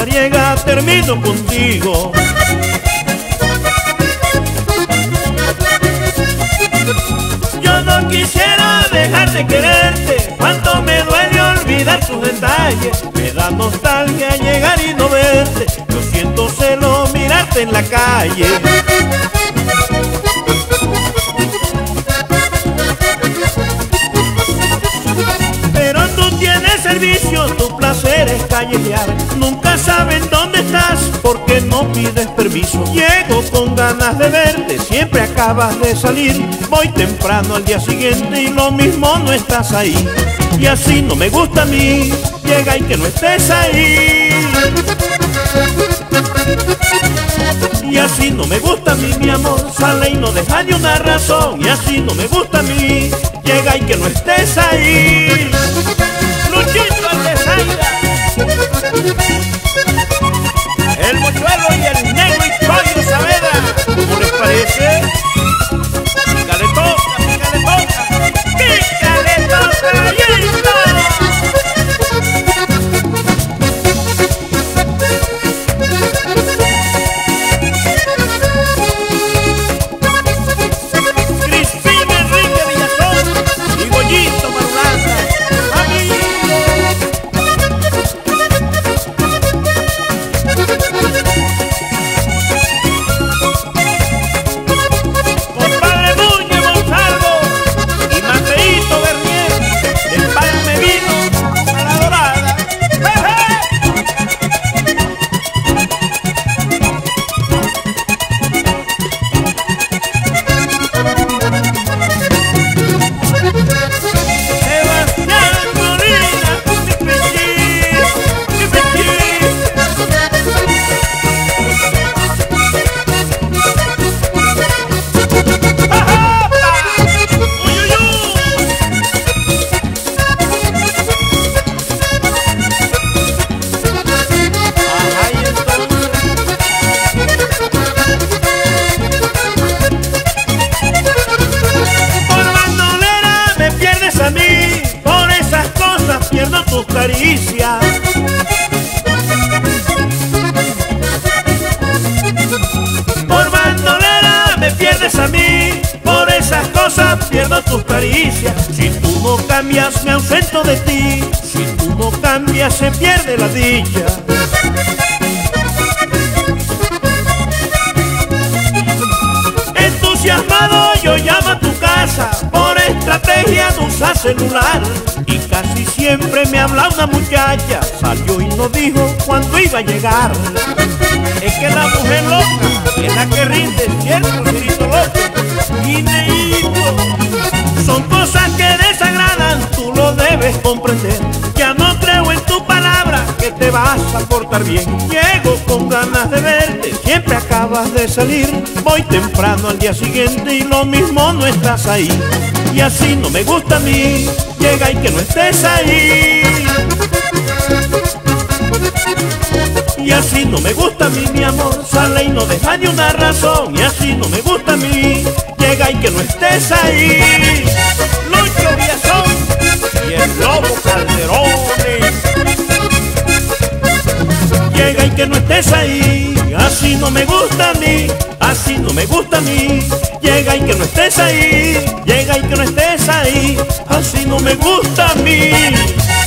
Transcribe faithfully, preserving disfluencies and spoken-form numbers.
mujeriega termino contigo. Yo no quisiera dejar de quererte, cuánto me duele olvidar tus detalles. Me da nostalgia llegar y no verte, yo siento celo mirarte en la calle. Pero tú tienes servicio, tu placer es callejear. Nunca saben dónde estás porque no pides permiso. Llego con ganas de verte, siempre acabas de salir. Voy temprano al día siguiente y lo mismo no estás ahí. Y así no me gusta a mí, llega y que no estés ahí. Y así no me gusta a mí, mi amor, sale y no deja ni una razón. Y así no me gusta a mí, llega y que no estés ahí. Luchito al de Zaida, el Mochuelo y el Negro y Toyo Saavedra, ¿cómo les parece? Pícale toca, pícale toca, pícale toca, Cristina Enrique Villazón y Goyito Marulanda, compadre Muñe Monsalvo y Mateito Bernier, del Palme Vino a la Dorada. Sebastián Molina, mi pechis, mi pechis. Por bandolera me pierdes a mí, por esas cosas pierdo tus caricias. Por bandolera me pierdes a mí, por esas cosas pierdo tus caricias. Si tú no cambias me ausento de ti, si tú no cambias se pierde la dicha. Entusiasmado yo llamo a tu casa, por estrategia no usa celular. Y casi siempre me habla una muchacha, salió y no dijo cuándo iba a llegar. Es que la mujer loca es la que rinde, ¿cierto, Cirito López? Guineíto, son cosas que desagradan, tú lo debes comprender. Ya no creo en tu palabra que te vas a portar bien. Llego con ganas de verte, siempre acabas de salir. Voy temprano al día siguiente y lo mismo no estás ahí. Y así no me gusta a mí, llega y que no estés ahí. Y así no me gusta a mí, mi amor, sale y no deja ni una razón. Y así no me gusta a mí, llega y que no estés ahí. Lucho Villazón y el Lobo Calderones, llega y que no estés ahí. Así no me gusta a mí, así no me gusta a mí, llega y que no estés ahí, llega y que no estés ahí. Así no me gusta a mí.